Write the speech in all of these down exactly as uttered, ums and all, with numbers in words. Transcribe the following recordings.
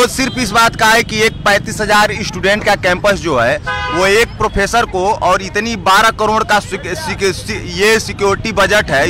विरोध सिर्फ इस बात का है कि एक पैंतीस हजार स्टूडेंट का कैंपस जो है वो एक प्रोफेसर को, और इतनी बारह करोड़ का ये सिक्योरिटी बजट है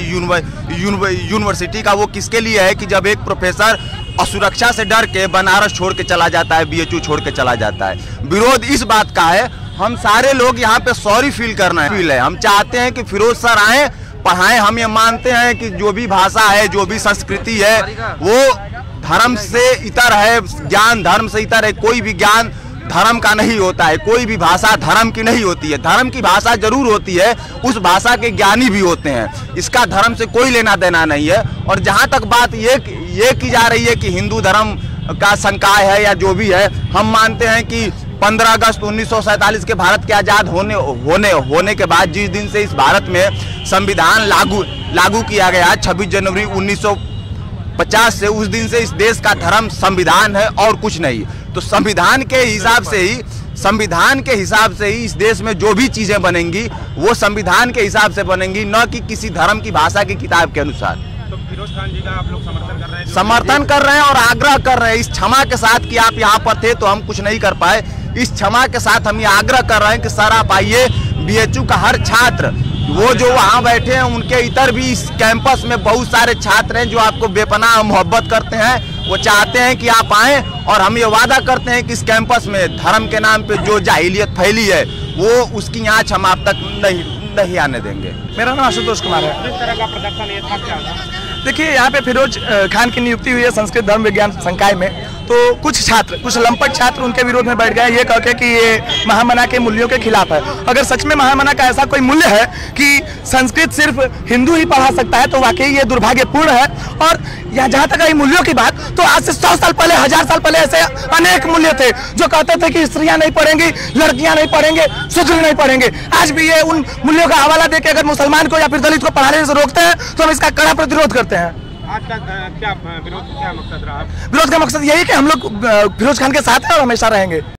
यूनिवर्सिटी का, वो किसके लिए है कि जब एक प्रोफेसर असुरक्षा से डर के बनारस छोड़ के चला जाता है, बीएचयू छोड़ के चला जाता है। विरोध इस बात का है, हम सारे लोग यहाँ पे सॉरी फील करना है फील है हम चाहते हैं कि फिरोज सर आए, पढ़ाएं। हम ये मानते हैं कि जो भी भाषा है, जो भी संस्कृति है, वो धर्म से इतर है, ज्ञान धर्म से इतर है। कोई भी ज्ञान धर्म का नहीं होता है, कोई भी भाषा धर्म की नहीं होती है। धर्म की भाषा जरूर होती है, उस भाषा के ज्ञानी भी होते हैं, इसका धर्म से कोई लेना देना नहीं है। और जहाँ तक बात ये ये की जा रही है कि हिंदू धर्म का संकाय है या जो भी है, हम मानते हैं कि पंद्रह अगस्त उन्नीस सौ सैंतालीस के भारत के आज़ाद होने होने होने के बाद जिस दिन से इस भारत में संविधान लागू लागू किया गया, छब्बीस जनवरी उन्नीस सौ पचास से, उस दिन से इस देश का धर्म संविधान है और कुछ नहीं। तो संविधान के हिसाब से ही संविधान के हिसाब से ही इस देश में जो भी चीजें बनेंगी वो संविधान के हिसाब से बनेंगी, न कि किसी धर्म की भाषा की किताब के अनुसार। तो फिरोज खान जी का आप लोग समर्थन कर रहे हैं? समर्थन कर रहे हैं और आग्रह कर रहे हैं इस क्षमा के साथ कि आप यहाँ पर थे तो हम कुछ नहीं कर पाए। इस क्षमा के साथ हम ये आग्रह कर रहे हैं कि सर आप आइए, बीएचयू का हर छात्र, वो जो वहाँ बैठे हैं उनके इतर भी इस कैंपस में बहुत सारे छात्र हैं जो आपको बेपनाह मोहब्बत करते हैं, वो चाहते हैं कि आप आएँ। और हम ये वादा करते हैं कि इस कैंपस में धर्म के नाम पे जो जाहिलियत फैली है वो उसकी आँच हम आप तक नहीं नहीं आने देंगे। मेरा नाम आशुतोष कुमार है। किस तरह का प्रदर्शन ये था, क्या था? देखिए, यहाँ पे फिरोज खान की नियुक्ति हुई है संस्कृत धर्म विज्ञान संकाय में, तो कुछ छात्र, कुछ लंपट छात्र उनके विरोध में बैठ गए ये कहके कि ये महामना के मूल्यों के खिलाफ है। अगर सच में महामना का ऐसा कोई मूल्य है कि संस्कृत सिर्फ हिंदू ही पढ़ा सकता है तो वाकई ये दुर्भाग्यपूर्ण है। और यहाँ जहाँ तक आई मूल्यों की बात, तो आज से सौ साल पहले, हजार साल पहले ऐसे अनेक मूल्य थे जो कहते थे कि स्त्रियां नहीं पढ़ेंगी, लड़कियां नहीं पढ़ेंगे, शूद्र नहीं पढ़ेंगे। आज भी ये उन मूल्यों का हवाला देके अगर मुसलमान को या फिर दलित को पढ़ाने से रोकते हैं तो हम इसका कड़ा प्रतिरोध करते हैं। आज का क्या विरोध क्या मकसद रहा? विरोध का मकसद यही कि हम लोग फिरोज खान के साथ हैं और हमेशा रहेंगे।